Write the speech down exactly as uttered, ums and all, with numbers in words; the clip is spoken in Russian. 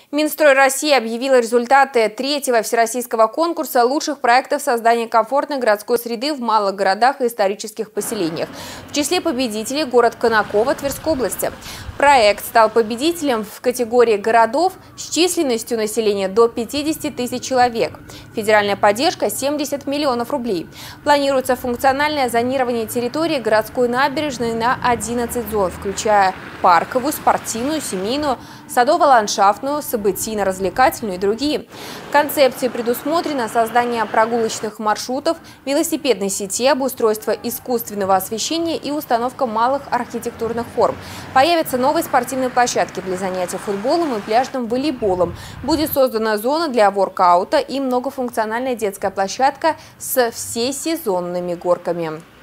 Минстрой России объявил результаты третьего всероссийского конкурса лучших проектов создания комфортной городской среды в малых городах и исторических поселениях. В числе победителей город Конаково Тверской области. Проект стал победителем в категории городов с численностью населения до пятидесяти тысяч человек. Федеральная поддержка – семьдесят миллионов рублей. Планируется функциональное зонирование территории городской набережной на одиннадцать зон, включая парковую, спортивную, семейную, садово-ландшафтную, событийно-развлекательную и другие. В концепции предусмотрено создание прогулочных маршрутов, велосипедной сети, обустройство искусственного освещения и установка малых архитектурных форм. Появятся новые спортивные площадки для занятий футболом и пляжным волейболом. Будет создана зона для воркаута и многофункциональная детская площадка с всесезонными горками.